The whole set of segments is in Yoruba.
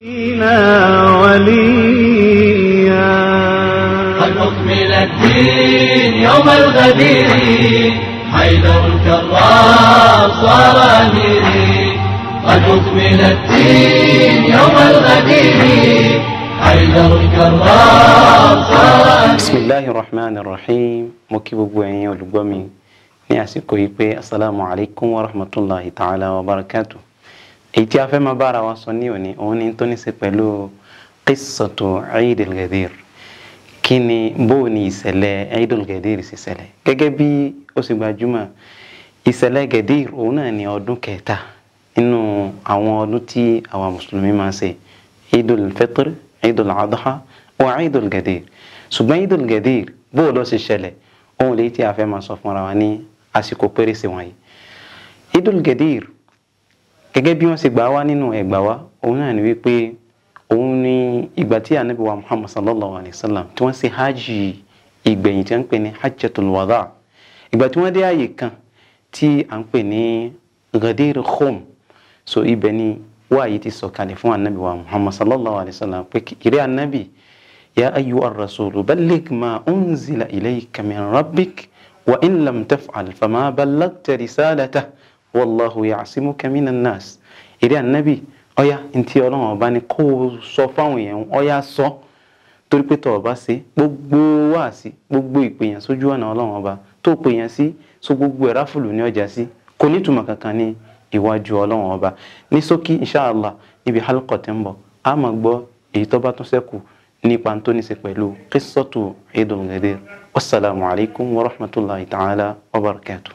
وليا قد أكمل الدين يوم الغدير حيدر الكرار صار أميري قد أكمل الدين يوم الغدير حيدر الكرار صار أميري. بسم الله الرحمن الرحيم. مكيبوبوين ولغومي ní àsìkò yìí pé assalamu alaikum wa rahmatullahi ta'ala wa barakatuh. Èyí tí a fẹ́ máa bára wa sọ ní òní òun ni tó ní ṣe pẹ̀lú qissatu Eid al-Ghadir. Kí ni bó ni ìṣẹ̀lẹ̀ Eid al-Ghadir sì ṣẹlẹ̀? Gẹ́gẹ́ bí ó sì gbajúmọ̀, ìṣẹ̀lẹ̀ Ghadir òun náà ni ọdún kẹta nínú àwọn ọdún tí àwa mùsùlùmí máa ń ṣe. Eid al-Fitr, Eid al-Adha wa Eid al-Ghadir. Ṣùgbọ́n Eid al-Ghadir bó ló sì ṣẹlẹ̀? Òun lè tí a fẹ́ máa sọ fúnra wa ní àsìkò pérése wọ̀nyí. Eid al-Ghadir gẹ́gẹ́ bí wọ́n ṣe gbà wá nínú ẹgbà wá, òun náà ni wípé òun ni ìgbà tí Ànábì wa Muhammad sallallahu alayhi wa sallam tí wọ́n ṣe hajj ìgbẹ̀yìn tí wọ́n ń pè ní hajjatul wada. Ìgbà tí wọ́n dé ààyè kan tí à ń pè ní Ghadir Khum, so ibẹ̀ ni wáyé ti sọ̀kalẹ̀ fún Ànábì wa Muhammad sallallahu alayhi wa sallam pé ìrẹ́ Ànábì, ya ayyuhar rasulu balligh ma unzila ilayka min rabbik wa in lam taf'al fama ballaghta risalatahu wallahu ya'simuka minan nas. Ìrẹ́ Ànábì, ọ̀yá ntí Ọlọ́run ọba ní kó sọ fáwọn èèyàn, ọ̀yá sọ, torí pé tó bá ṣe gbogbo wáàsí, gbogbo ìpèyàn sójú ọ̀nà Ọlọ́run ọba tó pèyàn sí, so gbogbo ẹ̀rá fùlù ní ọjà sí, kò ní ìtumọ̀ kankan ní ìwájú Ọlọ́run ọba. Ní ṣókí inshallah níbi halqa tí ń bọ̀ a máa gbọ́ èyí tó bá tún ṣẹ́kù nípa tó ní ṣe pẹ̀lú qissatu Eid al-Ghadir. Wassalamu alaikum wa rahmatullahi ta'ala wa barakatuh.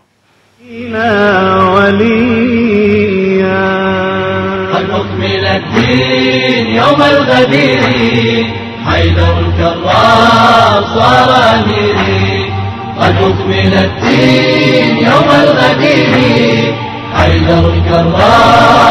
وليا قد أكمل الدين يوم الغدير حيدر الكرار صار أميري قد أكمل الدين يوم الغدير حيدر الكرار